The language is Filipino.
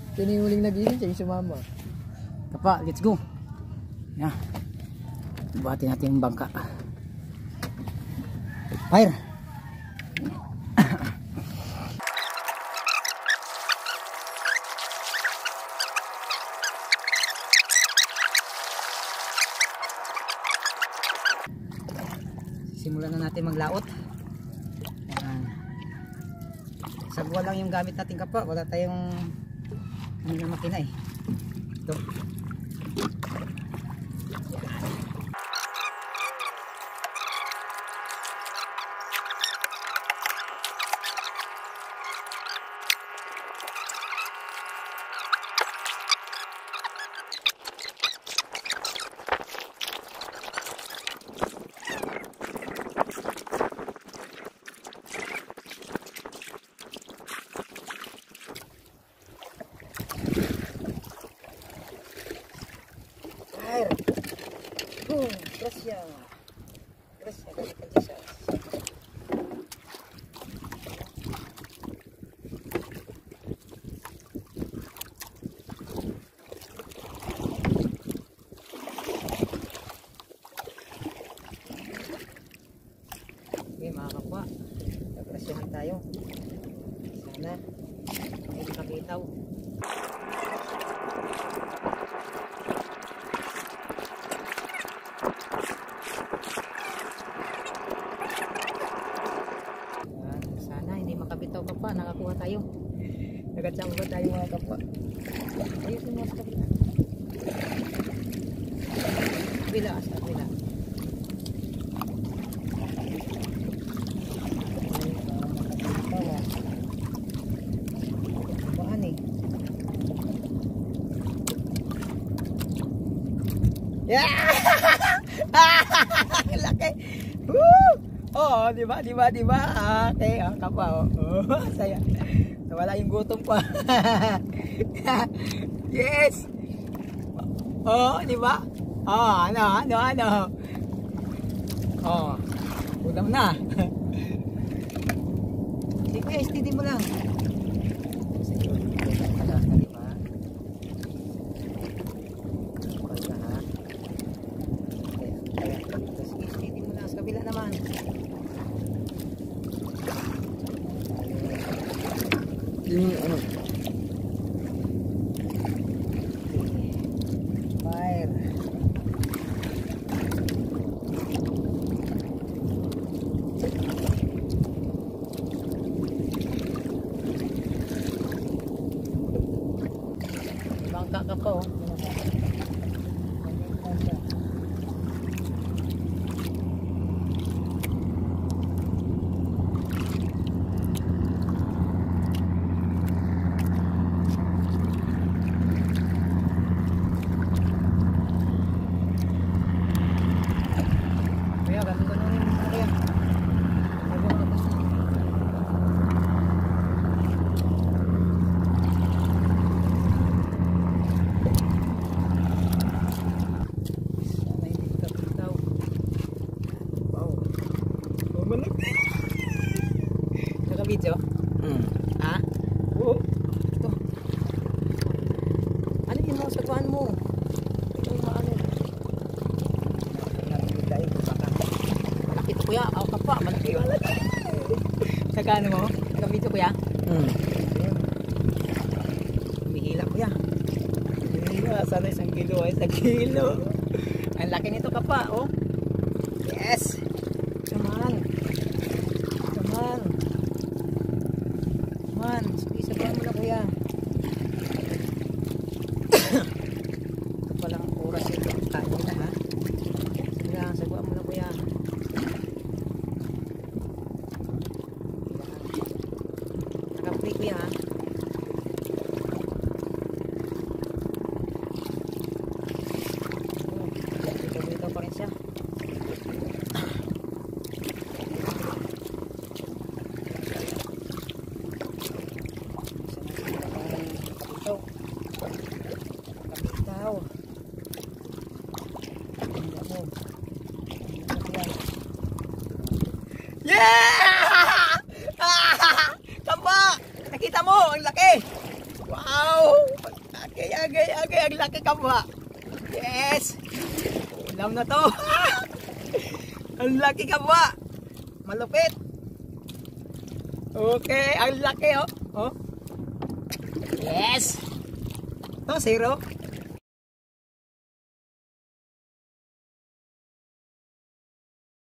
Tinihuling nagising siya yung sumama. Kapa, let's go. Yan. Buhatin natin yung bangka. Fire! Simulan na natin maglaot. Yan. Sagwa lang yung gamit natin kapa. Wala tayong ano na makina eh. Ito. Gracias. Gracias, gracias. Okay, mga kapwa, nagrasyahan tayo. Sana may nakakitaw. Sana hindi makabitaw kapwa, nakakuha tayo. Nagatsamba tayo mga kapwa. Ayusin mo sa kabila. Kabila, sa kabila. Baan eh. Yeah! Laki! Woo! Oh, di ba? Okay, kapwa. Oh, saya. Wala yung gutom pa. Yes. Oh, di ba? Oh, ano? Oh. Ulam na. Sige, kuya, steady mo lang. Steady mo lang sa kabila naman. Fire. Bangka ka po. Naka-video? Ha? Oo. Ito. Ano yun mo sa tuwan mo? Ito yung maano. Malaki ito kuya. Ako ka pa. Malaki. Naka-ano mo? Naka-video kuya? Humihila kuya. Humihila. Sana 1 kilo ay 1 kilo. Ang laki nito ka pa. Oh. Yes. Come on. Isabahan mo na kuya. Ito palang oras ito. Kain na ha. Sige lang, sabahan mo na kuya. Naka-free kuya ha. Dito pa rin siya. Yeah! Kamba! Nakita mo, ang laki! Wow! Okay, ang laki kapwa. Yes. Ulam na to. Ang laki kapwa. Malupit. Okay, ang laki oh. Oh. Yes. To, zero.